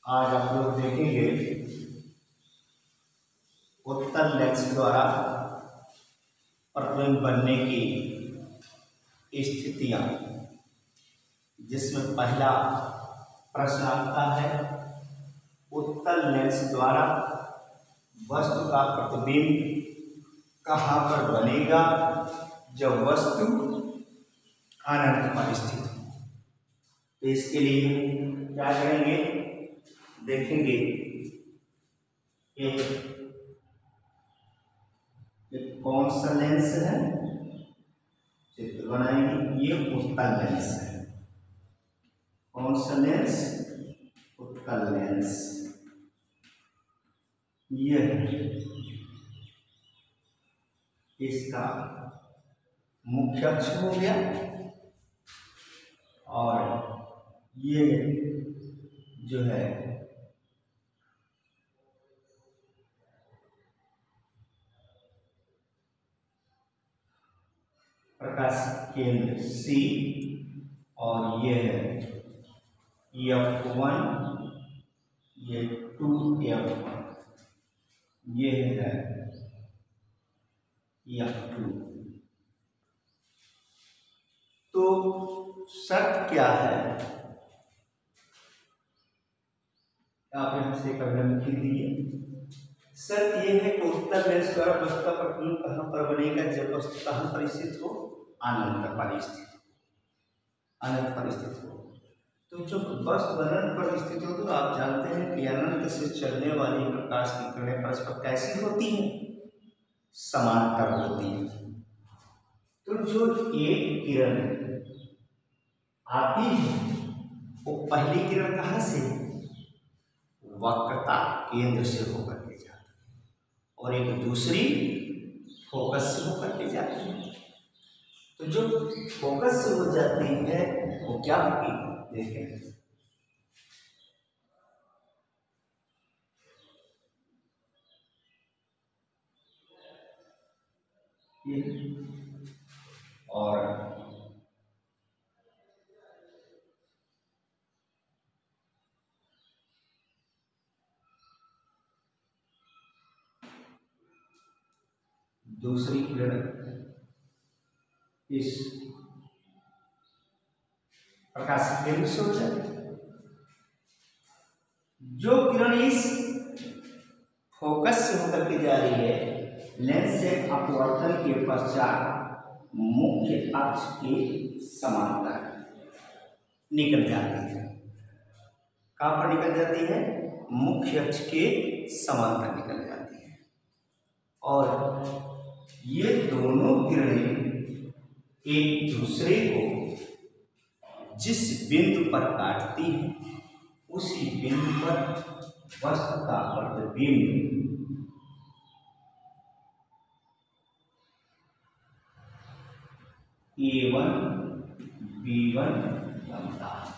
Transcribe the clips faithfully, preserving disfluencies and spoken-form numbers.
आज आप लोग देखेंगे उत्तल लेंस द्वारा प्रतिबिंब बनने की स्थितियां, जिसमें पहला प्रश्न आता है उत्तल लेंस द्वारा वस्तु का प्रतिबिंब कहाँ पर बनेगा जब वस्तु अनंत पर स्थित हो। तो इसके लिए क्या करेंगे, देखेंगे एक, एक कौन सा लेंस है, चित्र बनाएंगे। ये उत्तल लेंस है। कौन सा लेंस? उत्तल लेंस। ये इसका मुख्य अक्ष हो गया और ये जो है प्रकाश केंद्र सी और ये है एफ वन, ये टू एफ वन, ये है एफ टू। तो शर्त क्या है, आप यहां से कलम लिख दीजिए। शर्त यह है कि उत्तल लेंस द्वारा वस्तु का प्रतिबिंब कहां पर बनेगा जब वस्तु कहां पर स्थित हो, अनंत पर स्थित हो। अनंत पर स्थित हो तो जब वस्तु अनंत पर स्थित हो तो आप जानते हैं कि अनंत से चलने वाली प्रकाश की किरणें परस्पर कैसी होती हैं, समांतर होती है। तो जो एक किरण आती है वो पहली किरण कहाँ से, वक्रता केंद्र से होकर के जाती है और एक दूसरी फोकस से होकर के जाती है। तो जो फोकस से हो जाती है वो क्या होगी, देखें और दूसरी किरण इस प्रकाश केंद्र से हो जाती है। जो किरण इस फोकस से होकर के जा रही है, लेंस से अपवर्तन के पश्चात मुख्य अक्ष के समांतर निकल जाती है। कहां पर निकल जाती है, मुख्य अक्ष के समांतर निकल जाती है और ये दोनों किरणें एक दूसरे को जिस बिंदु पर काटती है उसी बिंदु पर वस्तु का प्रतिबिंब ए वन बी वन बनता है।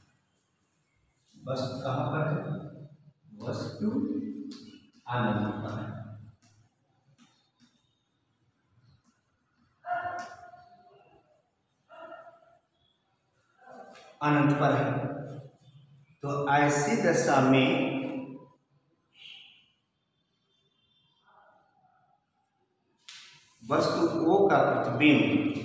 वस्तु कहां पर है, वस्तु अनंत पर है। अनंत पर है तो ऐसी दशा में वस्तु O का प्रतिबिंब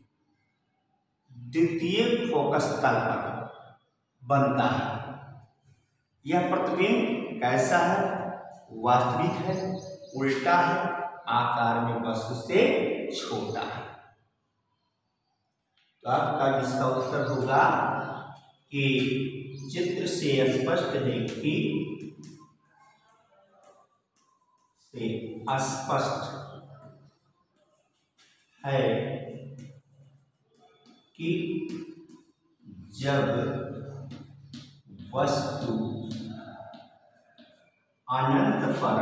द्वितीय फोकस तल पर बनता है। यह प्रतिबिंब कैसा है, वास्तविक है, उल्टा है, आकार में वस्तु से छोटा है। तो आपका इसका उत्तर होगा कि चित्र से स्पष्ट है कि से स्पष्ट है कि जब वस्तु अनंत पर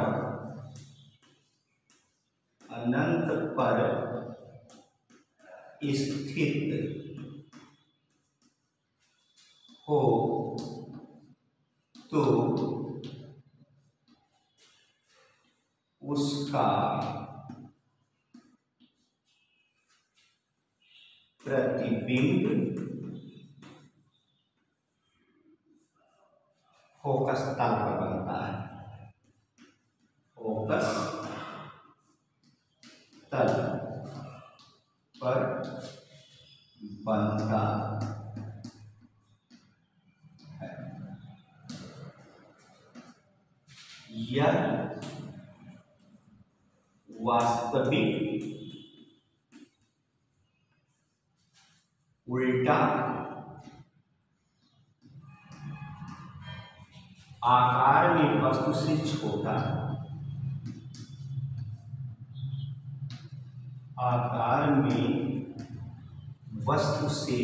अनंत पर स्थित हो तो उसका प्रतिबिंब फोकस तल पर बनता है, फोकस तल पर बनता है। यह वास्तविक उल्टा आकार में वस्तु से छोटा, आकार में वस्तु से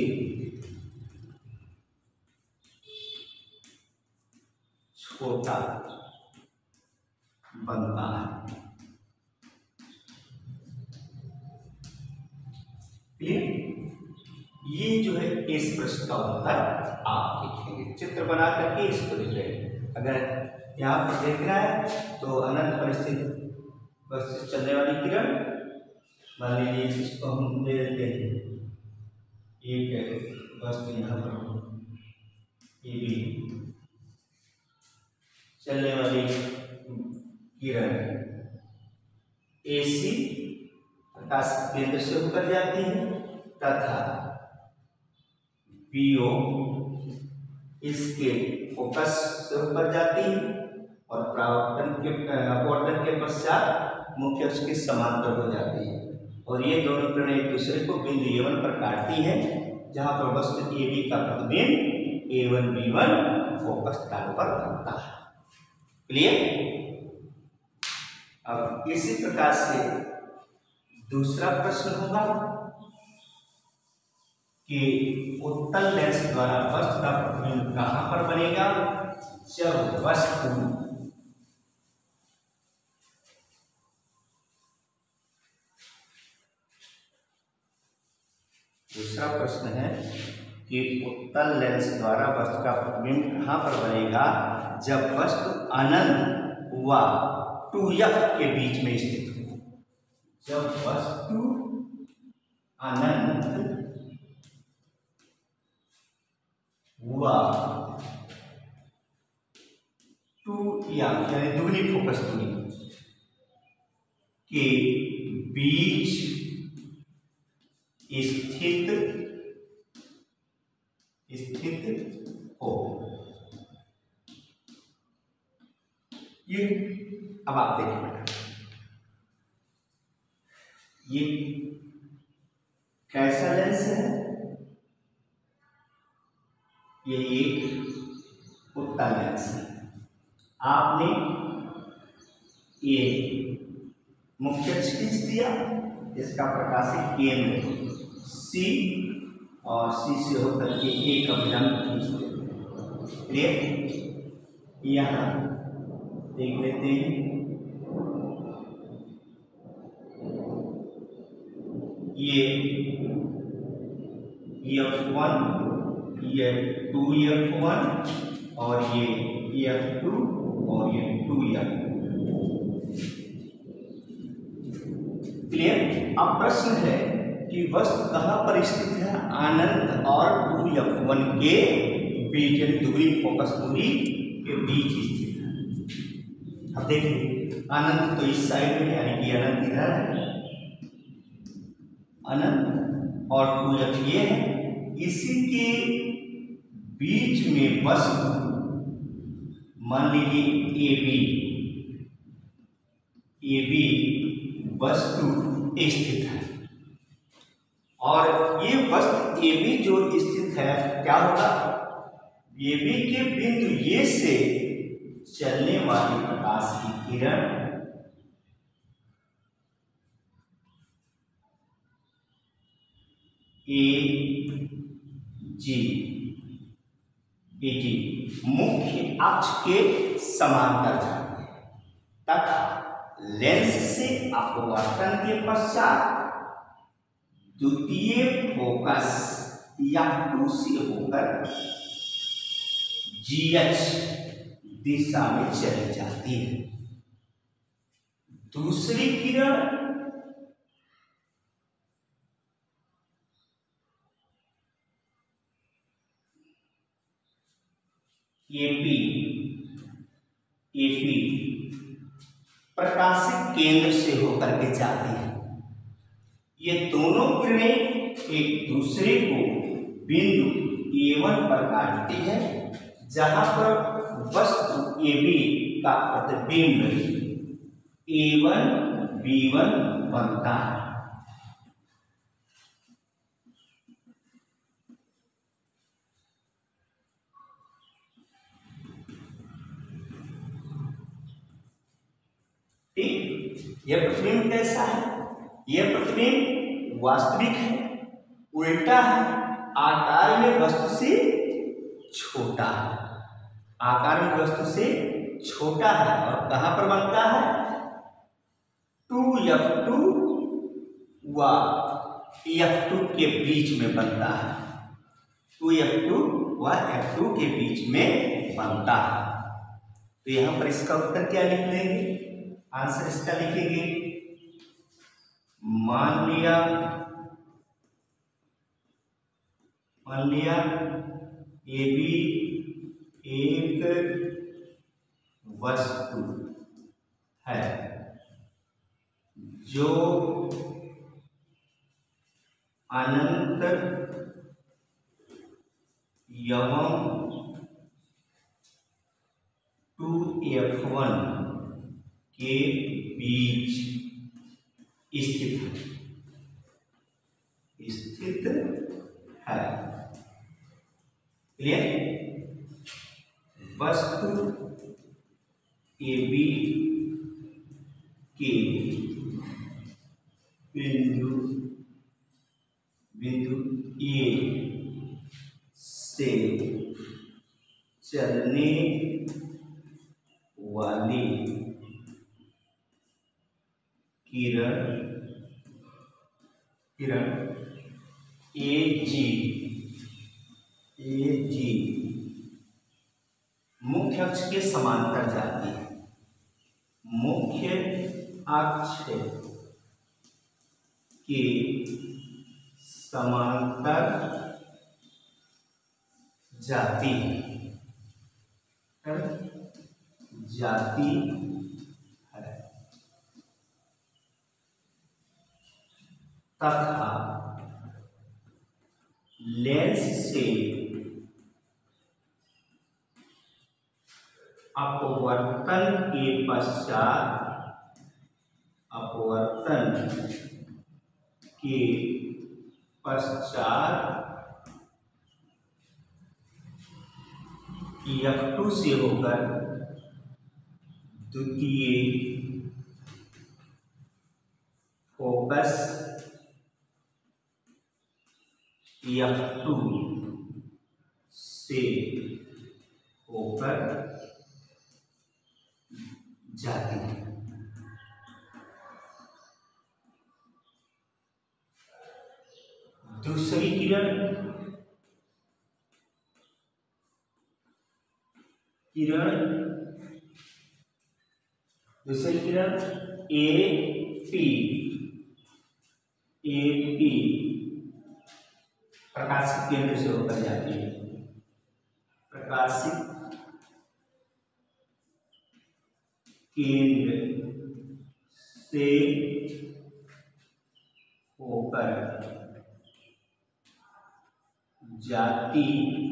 छोटा बनता है। क्लियर? ये जो है इस प्रश्न का उत्तर आप लिखेंगे, चित्र बना करके इसको लिख रहे हैं। अगर यहाँ पर देख रहा है तो अनंत परिस्थिति बस से चलने वाली किरण, मान लीजिए इसको हम ले लेते हैं, एक बस यहाँ पर ये भी चलने वाली किरण एसी प्रकाश केंद्र से होकर जाती है तथा पीओ इसके फोकस से होकर जाती है और परावर्तन के अपवर्तन के पश्चात मुख्य अक्ष के समांतर हो जाती है, और ये दोनों किरणें एक दूसरे को बिंदु ए वन पर काटती हैं, जहां पर वस्तु ए बी का प्रतिबिंब A one B one focus तल पर बनता है। क्लियर? अब इसी प्रकार से दूसरा प्रश्न होगा कि उत्तल लेंस द्वारा वस्तु का प्रतिबिंब कहां पर बनेगा? जब वस्तु दूसरा प्रश्न है कि उत्तल लेंस द्वारा वस्तु का प्रतिबिंब कहां पर बनेगा? जब वस्तु अनंत व टू एफ के बीच में स्थित हो। जब वस्तु अनंत व टू एफ यानी दुगनी फोकस दूरी के बीच स्थित स्थित हो। ये अब आप देखिए बेटा, ये कैसा लेंस है? ये एक उत्तल लेंस है। आपने ये मुख्य अक्ष खींच दिया, इसका प्रकाशिक केंद्र सी और सी से होकर के एक अभिलंब खींच देते। क्लियर? यहाँ देख लेते हैं, ये एफ वन, ये टू एफ वन और ये एफ टू और ये टू एफ टू। क्लियर? अब प्रश्न है कि वस्तु कहां पर स्थित है? अनंत और टू एफ वन के बीच, यानी दुगनी फोकस दूरी के बीच स्थित है। अब देखिए, अनंत तो इस साइड में, यानी कि अनंत इधर है, अनंत और टू एफ ये है। इसी के बीच में वस्तु, मान लीजिए ए बी, ए बी वस्तु स्थित है, और ये वस्तु ए बी जो स्थित है, क्या होगा? ए बी के बिंदु ए से चलने वाली प्रकाश की किरण ए जी ए जी मुख्य अक्ष के समांतर जाती है तथा लेंस से अपवर्तन के पश्चात द्वितीय फोकस या टू से होकर जी एच दिशा में चली जाती है। दूसरी किरण ए पी एपी प्रकाशिक केंद्र से होकर के जाती है। ये दोनों किरणें एक दूसरे को बिंदु ए वन पर काटती है, जहां पर वस्तु ए बी का प्रतिबिंब ए वन बी वन बनता है। ठीक, यह प्रतिबिंब कैसा है? यह प्रतिबिंब वास्तविक है, उल्टा है, आकार में वस्तु से छोटा है, आकार में वस्तु से छोटा है और कहां पर बनता है? टू एफ टू व एफ टू के बीच में बनता है, टू एफ टू व एफ टू के बीच में बनता है। तो यहां पर इसका उत्तर क्या लिख लेंगे? आंसर इसका लिखेंगे, मान लिया मान लिया ए बी एक वस्तु है जो अनंत एवं टू एफ वन के बीच स्थित है स्थित है क्लियर? वस्तु ए बी के बिंदु बिंदु ए से चलने वाली किरण किरण ए जी ए जी मुख्य अक्ष के समांतर जाती है, मुख्य अक्ष के समांतर जाती है जाती है तथा लेंस से अपवर्तन के पश्चात अपवर्तन के पश्चात एफ टू से होकर द्वितीय फोकस एफ टू से होकर जाती है। दूसरी किरण किरण दूसरी किरण ए पी ए पी प्रकाशिक केंद्र से होकर जाती है, प्रकाशिक केंद्र से होकर जाती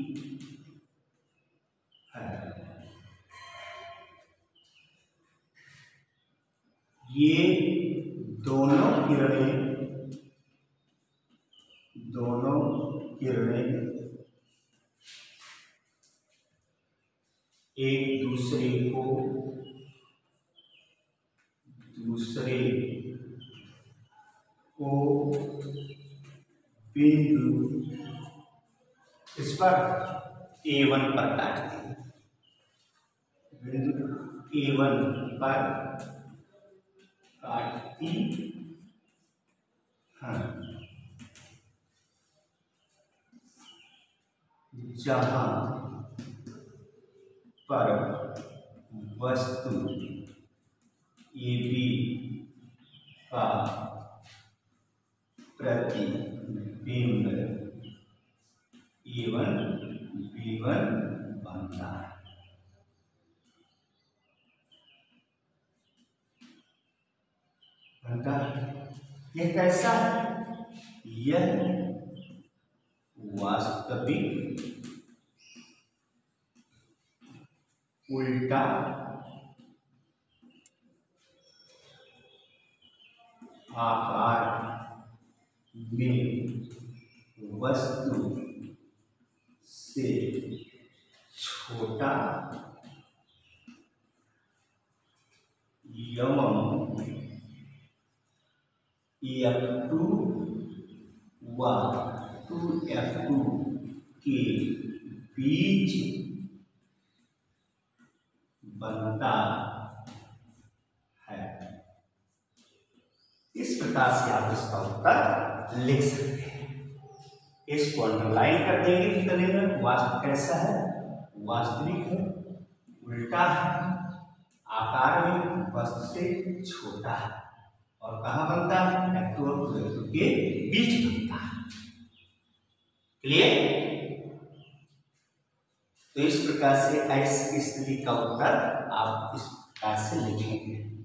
है। ये दोनों किरणें दोनों किरणें एक दूसरे को दूसरे को बिंदु इस पर ए वन पर काटती है, बिंदु ए वन पर काटती है, जहां पर वस्तु ए बी का प्रतिबिंब ए वन बी वन बनता है। यह कैसा है? यह वास्तविक उल्टा आकार में वस्तु से छोटा एवं एफ टू व टू एफ टू के बीच बनता है। इस प्रकार से आप इसका उत्तर लिख सकते हैं। इसको अंडरलाइन कर देंगे कितने में। वास्तव कैसा है? वास्तविक है, उल्टा है, आकार में वस्तु से छोटा है और कहाँ बनता है? एफ टू और टू एफ टू के बीच बनता है। क्लियर? तो इस प्रकार से इस स्थिति का उत्तर आप इस प्रकार से लिखेंगे।